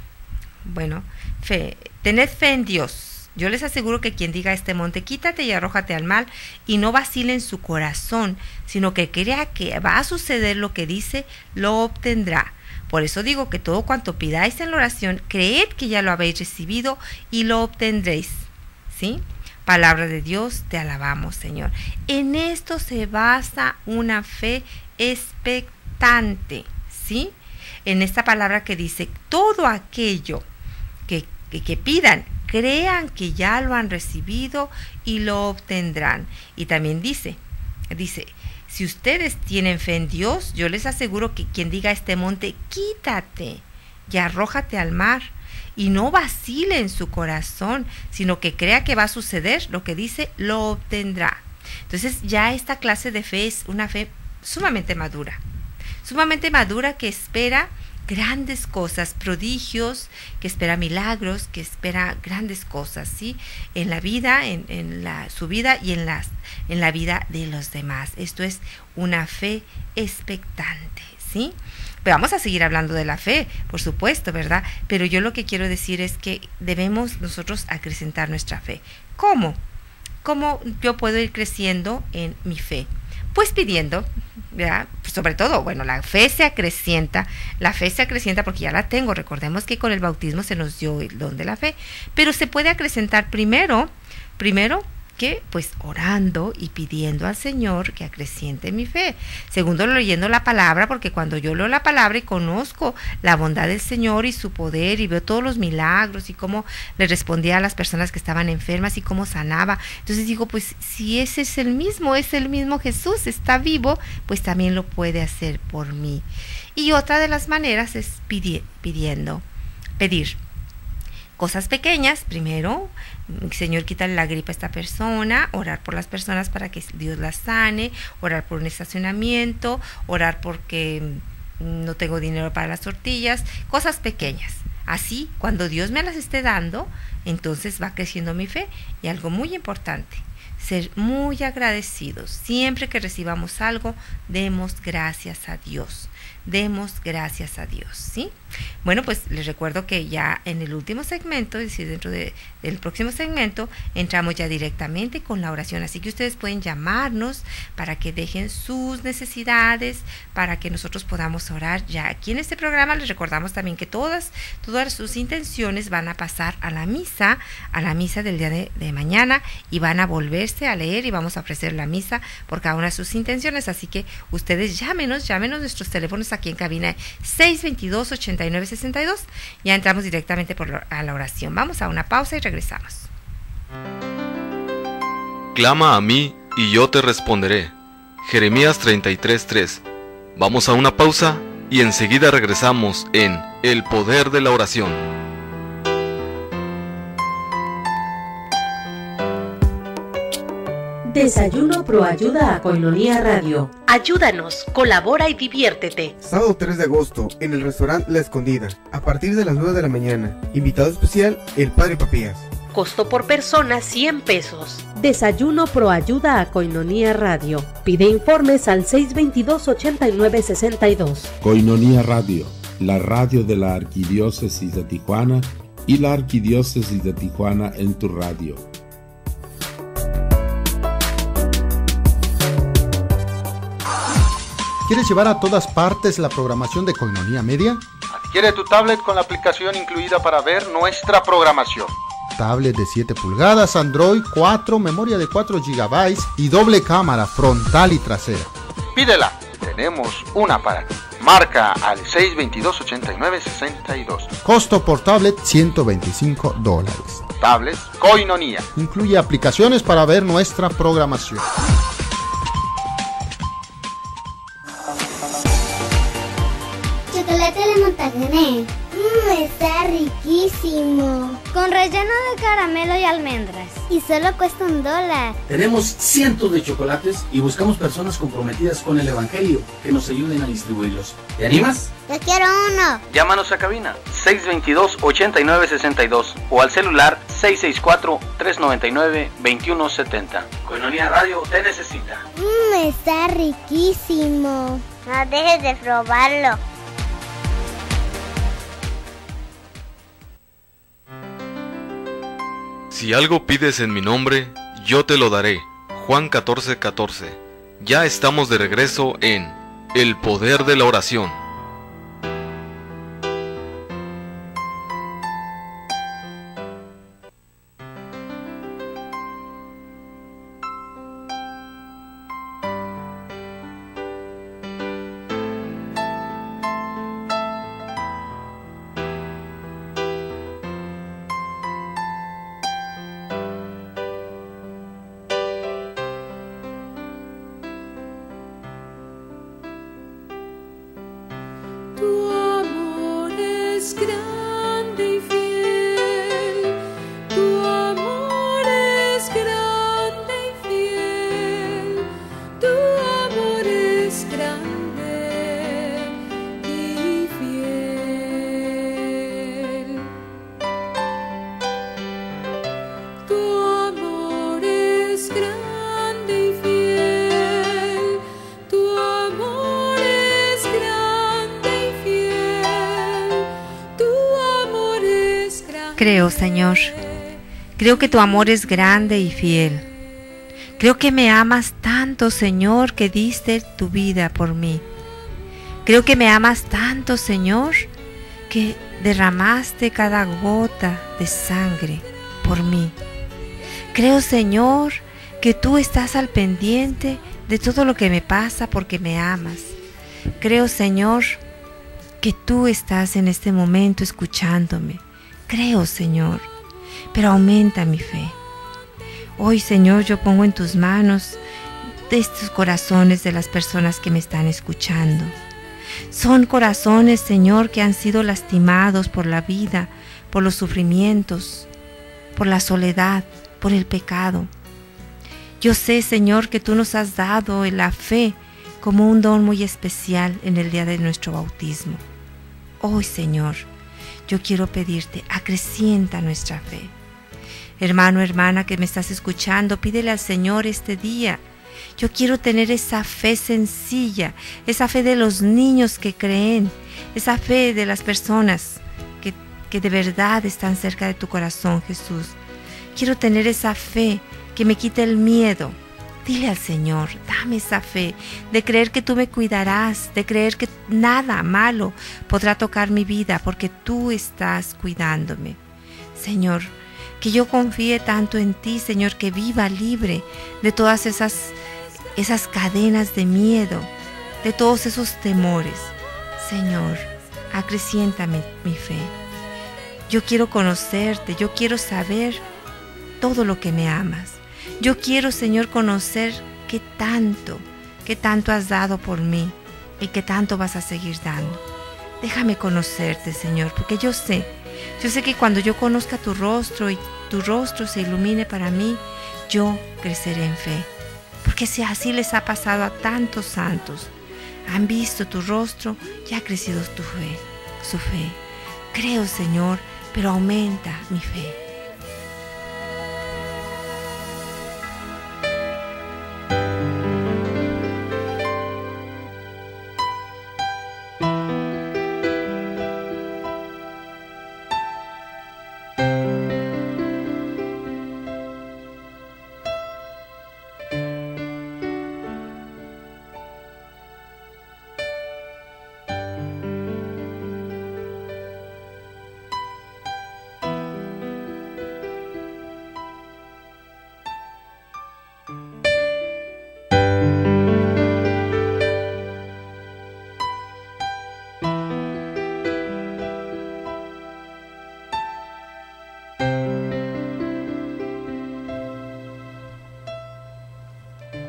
tened fe en Dios. Yo les aseguro que quien diga a este monte, quítate y arrójate al mar, y no vacile en su corazón, sino que crea que va a suceder lo que dice, lo obtendrá. Por eso digo que todo cuanto pidáis en la oración, creed que ya lo habéis recibido y lo obtendréis. ¿Sí? Palabra de Dios, te alabamos, Señor. En esto se basa una fe expectante, ¿sí? En esta palabra que dice, todo aquello que pidan, crean que ya lo han recibido y lo obtendrán. Y también dice, si ustedes tienen fe en Dios, yo les aseguro que quien diga a este monte, quítate y arrójate al mar, y no vacile en su corazón, sino que crea que va a suceder lo que dice, lo obtendrá. Entonces ya esta clase de fe es una fe sumamente madura que espera grandes cosas, prodigios, que espera milagros, que espera grandes cosas, ¿sí? En la vida, su vida y en la vida de los demás. Esto es una fe expectante, ¿sí? Pero vamos a seguir hablando de la fe, por supuesto, ¿verdad? Pero yo lo que quiero decir es que debemos nosotros acrecentar nuestra fe. ¿Cómo? ¿Cómo yo puedo ir creciendo en mi fe? Pues pidiendo, ¿verdad? Sobre todo, la fe se acrecienta porque ya la tengo. Recordemos que con el bautismo se nos dio el don de la fe, pero se puede acrecentar primero que pues orando y pidiendo al Señor que acreciente mi fe. Segundo, leyendo la palabra, porque cuando yo leo la palabra y conozco la bondad del Señor y su poder y veo todos los milagros y cómo le respondía a las personas que estaban enfermas y cómo sanaba, entonces digo, pues si ese es el mismo Jesús, está vivo, pues también lo puede hacer por mí. Y otra de las maneras es pedir cosas pequeñas. Primero, Señor, quítale la gripe a esta persona, orar por las personas para que Dios las sane, orar por un estacionamiento, orar porque no tengo dinero para las tortillas, cosas pequeñas. Así, cuando Dios me las esté dando, entonces va creciendo mi fe. Y algo muy importante, ser muy agradecidos. Siempre que recibamos algo, demos gracias a Dios. ¿Sí? Bueno, pues les recuerdo que ya en el último segmento, es decir, dentro del próximo segmento, entramos ya directamente con la oración. Así que ustedes pueden llamarnos para que dejen sus necesidades, para que nosotros podamos orar. Ya aquí en este programa les recordamos también que todas sus intenciones van a pasar a la misa del día de mañana, y van a volverse a leer y vamos a ofrecer la misa por cada una de sus intenciones. Así que ustedes llámenos nuestros teléfonos aquí en cabina 622-8962. Ya entramos directamente a la oración. Vamos a una pausa y regresamos. Clama a mí y yo te responderé. Jeremías 33:3. Vamos a una pausa y enseguida regresamos en El Poder de la Oración. Desayuno Proayuda a Koinonia Radio. Ayúdanos, colabora y diviértete. Sábado 3 de agosto, en el restaurante La Escondida, a partir de las 9 de la mañana. Invitado especial, el Padre Papías. Costo por persona, 100 pesos. Desayuno Proayuda a Koinonia Radio. Pide informes al 622-8962. Koinonia Radio, la radio de la Arquidiócesis de Tijuana y la Arquidiócesis de Tijuana en tu radio. ¿Quieres llevar a todas partes la programación de Koinonia Media? Adquiere tu tablet con la aplicación incluida para ver nuestra programación. Tablet de 7 pulgadas, Android 4, memoria de 4 GB y doble cámara frontal y trasera. Pídela, tenemos una para ti. Marca al 622-8962. Costo por tablet $125. Tablets Koinonia. Incluye aplicaciones para ver nuestra programación. chocolate de Montaner. Está riquísimo. Con relleno de caramelo y almendras. Y solo cuesta $1. Tenemos cientos de chocolates y buscamos personas comprometidas con el Evangelio que nos ayuden a distribuirlos. ¿Te animas? Yo quiero uno. Llámanos a cabina 622-8962 o al celular 664-399-2170. Koinonia Radio te necesita. Está riquísimo. No dejes de probarlo. Si algo pides en mi nombre, yo te lo daré. Juan 14:14. Ya estamos de regreso en El Poder de la Oración. Creo, Señor, creo que tu amor es grande y fiel. Creo que me amas tanto, Señor, que diste tu vida por mí. Creo que me amas tanto, Señor, que derramaste cada gota de sangre por mí. Creo, Señor, que tú estás al pendiente de todo lo que me pasa porque me amas. Creo, Señor, que tú estás en este momento escuchándome. Creo, Señor, pero aumenta mi fe. Hoy, Señor, yo pongo en tus manos de estos corazones de las personas que me están escuchando. Son corazones, Señor, que han sido lastimados por la vida, por los sufrimientos, por la soledad, por el pecado. Yo sé, Señor, que tú nos has dado la fe como un don muy especial en el día de nuestro bautismo. Hoy, Señor, yo quiero pedirte, acrecienta nuestra fe. Hermano, hermana que me estás escuchando, pídele al Señor este día. Yo quiero tener esa fe sencilla, esa fe de los niños que creen, esa fe de las personas que de verdad están cerca de tu corazón, Jesús. Quiero tener esa fe que me quite el miedo. Dile al Señor, dame esa fe de creer que tú me cuidarás, de creer que nada malo podrá tocar mi vida porque tú estás cuidándome. Señor, que yo confíe tanto en ti, Señor, que viva libre de todas esas cadenas de miedo, de todos esos temores. Señor, acreciéntame mi fe. Yo quiero conocerte, yo quiero saber todo lo que me amas. Yo quiero, Señor, conocer qué tanto has dado por mí y qué tanto vas a seguir dando. Déjame conocerte, Señor, porque yo sé que cuando yo conozca tu rostro y tu rostro se ilumine para mí, yo creceré en fe. Porque si así les ha pasado a tantos santos, han visto tu rostro y ha crecido su fe. Creo, Señor, pero aumenta mi fe.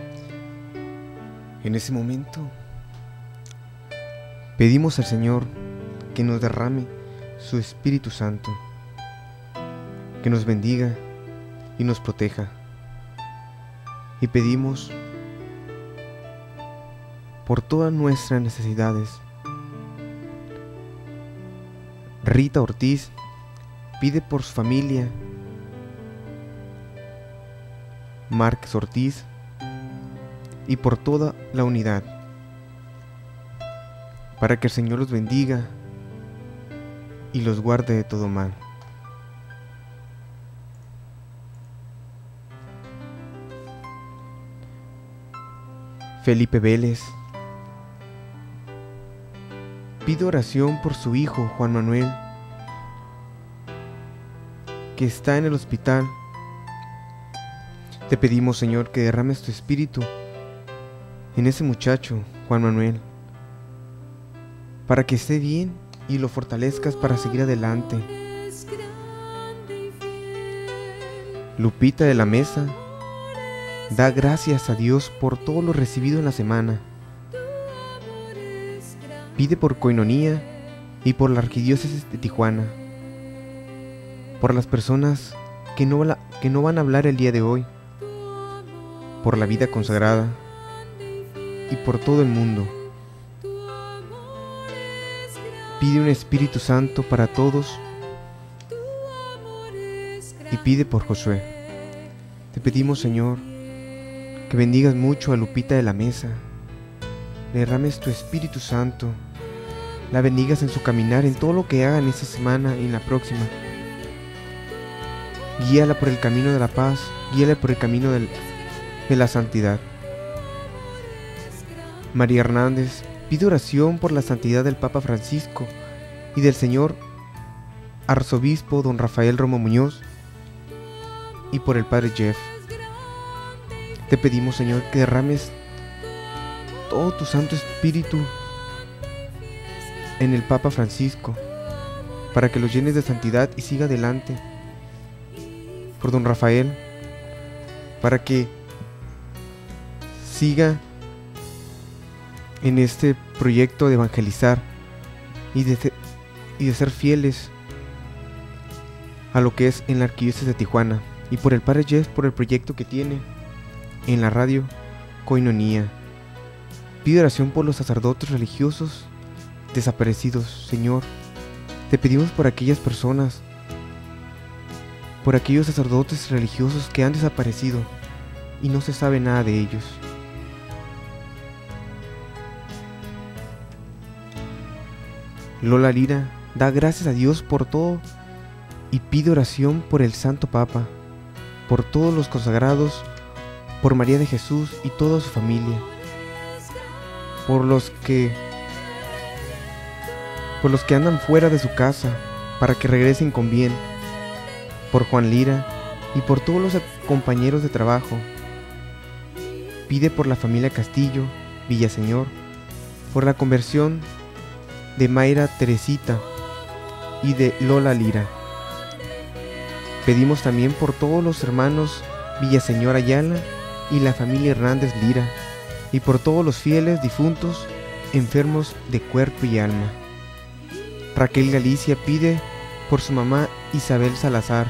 En ese momento pedimos al Señor que nos derrame su Espíritu Santo, que nos bendiga y nos proteja. Y pedimos por todas nuestras necesidades. Rita Ortiz pide por su familia, Márquez Ortiz, y por toda la unidad, para que el Señor los bendiga y los guarde de todo mal. Felipe Vélez pide oración por su hijo Juan Manuel, que está en el hospital. Te pedimos, Señor, que derrames tu espíritu en ese muchacho, Juan Manuel, para que esté bien y lo fortalezcas para seguir adelante. Lupita de la Mesa da gracias a Dios por todo lo recibido en la semana. Pide por Coinonía y por la Arquidiócesis de Tijuana, por las personas que no van a hablar el día de hoy, por la vida consagrada y por todo el mundo. Pide un Espíritu Santo para todos y pide por Josué. Te pedimos, Señor, que bendigas mucho a Lupita de la Mesa, le derrames tu Espíritu Santo, la bendigas en su caminar, en todo lo que haga en esta semana y en la próxima. Guíala por el camino de la paz, guíala por el camino de la santidad. María Hernández pide oración por la santidad del Papa Francisco y del Señor Arzobispo Don Rafael Romo Muñoz y por el Padre Jeff. Te pedimos, Señor, que derrames todo tu Santo Espíritu en el Papa Francisco, para que lo llenes de santidad y siga adelante. Por Don Rafael, para que siga en este proyecto de evangelizar y de ser fieles a lo que es en la Arquidiócesis de Tijuana. Y por el Padre Jeff, por el proyecto que tiene en la radio Coinonía. Pido oración por los sacerdotes religiosos desaparecidos, Señor. Te pedimos por aquellas personas, por aquellos sacerdotes religiosos que han desaparecido y no se sabe nada de ellos. Lola Lira da gracias a Dios por todo y pide oración por el Santo Papa, por todos los consagrados, por María de Jesús y toda su familia, por los que andan fuera de su casa, para que regresen con bien, por Juan Lira y por todos los compañeros de trabajo. Pide por la familia Castillo, Villaseñor, por la conversión de Mayra Teresita y de Lola Lira. Pedimos también por todos los hermanos Villaseñor Ayala y la familia Hernández Lira, y por todos los fieles difuntos enfermos de cuerpo y alma. Raquel Galicia pide por su mamá Isabel Salazar,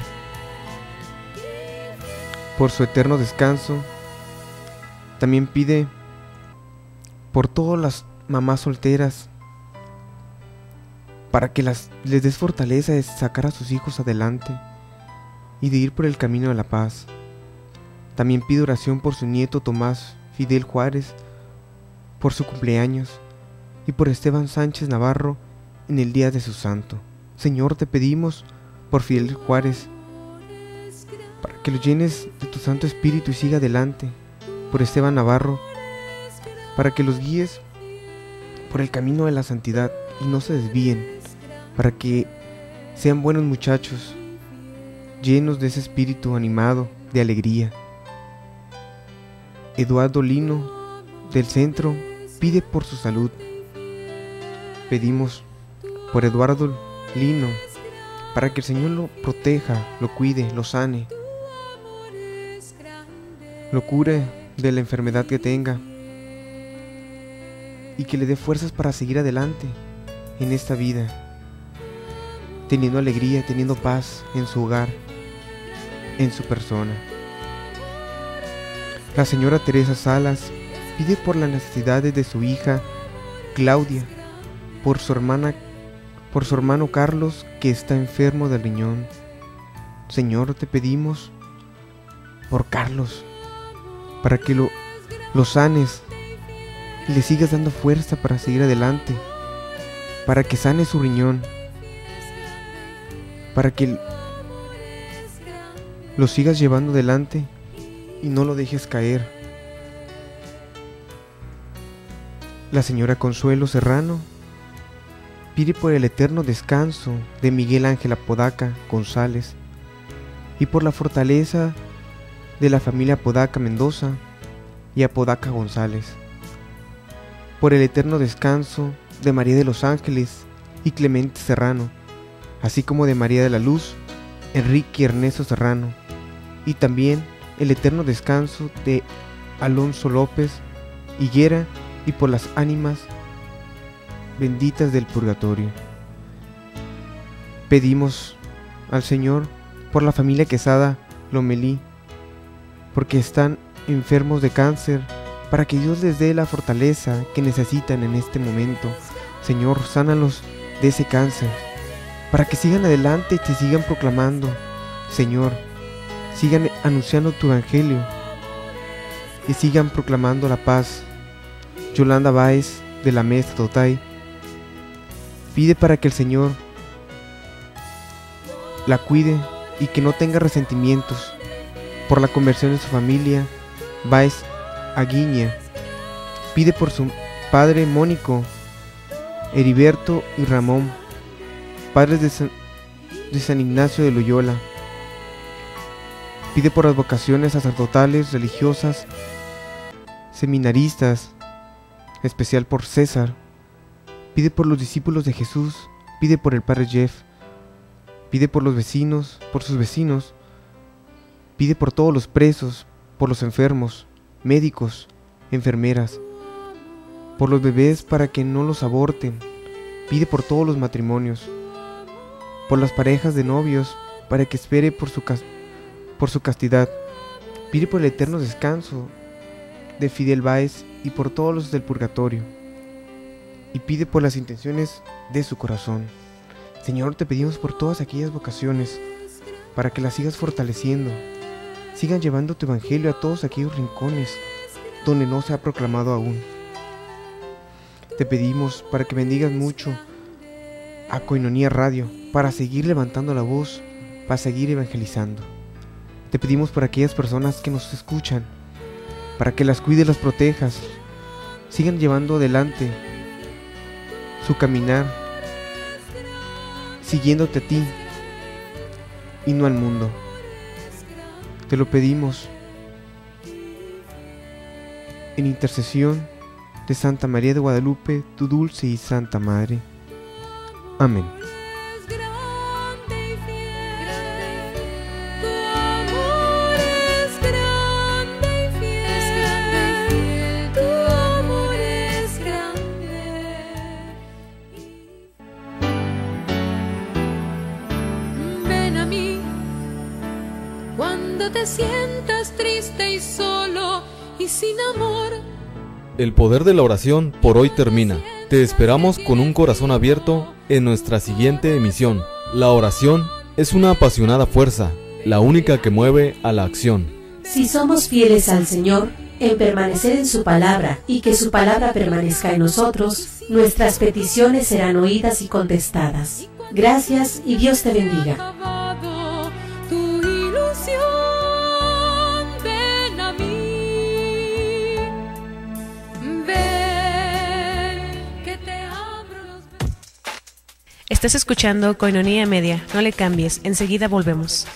por su eterno descanso. También pide por todas las mamás solteras, para que les des fortaleza de sacar a sus hijos adelante y de ir por el camino de la paz. También pide oración por su nieto Tomás Fidel Juárez, por su cumpleaños, y por Esteban Sánchez Navarro en el día de su santo. Señor, te pedimos por Fidel Juárez, para que lo llenes de tu Santo Espíritu y siga adelante. Por Esteban Navarro, para que los guíes por el camino de la santidad y no se desvíen, para que sean buenos muchachos, llenos de ese espíritu animado, de alegría. Eduardo Lino, del centro, pide por su salud. Pedimos por Eduardo Lino, para que el Señor lo proteja, lo cuide, lo sane, lo cure de la enfermedad que tenga y que le dé fuerzas para seguir adelante en esta vida. teniendo alegría, teniendo paz en su hogar, en su persona. La señora Teresa Salas pide por las necesidades de su hija Claudia, por su hermano Carlos, que está enfermo del riñón. Señor, te pedimos por Carlos, para que lo sanes y le sigas dando fuerza para seguir adelante, para que sane su riñón, para que lo sigas llevando adelante y no lo dejes caer. La señora Consuelo Serrano pide por el eterno descanso de Miguel Ángel Apodaca González y por la fortaleza de la familia Apodaca Mendoza y Apodaca González, por el eterno descanso de María de los Ángeles y Clemente Serrano, así como de María de la Luz, Enrique y Ernesto Serrano, y también el eterno descanso de Alonso López Higuera y por las ánimas benditas del purgatorio. Pedimos al Señor por la familia Quesada Lomelí, porque están enfermos de cáncer, para que Dios les dé la fortaleza que necesitan en este momento. Señor, sánalos de ese cáncer, para que sigan adelante y te sigan proclamando. Señor, sigan anunciando tu evangelio y sigan proclamando la paz. Yolanda Báez de la Mesa Totay pide para que el Señor la cuide y que no tenga resentimientos por la conversión de su familia. Báez Aguiña pide por su padre Mónico, Heriberto y Ramón, padres de San Ignacio de Loyola. Pide por las vocaciones sacerdotales, religiosas, seminaristas, especial por César. Pide por los discípulos de Jesús, pide por el padre Jeff, pide por los vecinos, por sus vecinos, pide por todos los presos, por los enfermos, médicos, enfermeras, por los bebés para que no los aborten, pide por todos los matrimonios, por las parejas de novios para que espere por su castidad, pide por el eterno descanso de Fidel Báez y por todos los del purgatorio, y pide por las intenciones de su corazón. Señor, te pedimos por todas aquellas vocaciones, para que las sigas fortaleciendo, sigan llevando tu evangelio a todos aquellos rincones donde no se ha proclamado aún. Te pedimos para que bendigas mucho a Koinonia Radio, para seguir levantando la voz, para seguir evangelizando. Te pedimos por aquellas personas que nos escuchan, para que las cuides, las protejas, sigan llevando adelante su caminar, siguiéndote a ti y no al mundo. Te lo pedimos en intercesión de Santa María de Guadalupe, tu dulce y santa Madre. Amén. Te sientas triste y solo y sin amor. El poder de la oración por hoy termina. Te esperamos con un corazón abierto en nuestra siguiente emisión. La oración es una apasionada fuerza, la única que mueve a la acción. Si somos fieles al Señor, en permanecer en su palabra y que su palabra permanezca en nosotros, nuestras peticiones serán oídas y contestadas. Gracias y Dios te bendiga. Estás escuchando Koinonia Media. No le cambies, enseguida volvemos.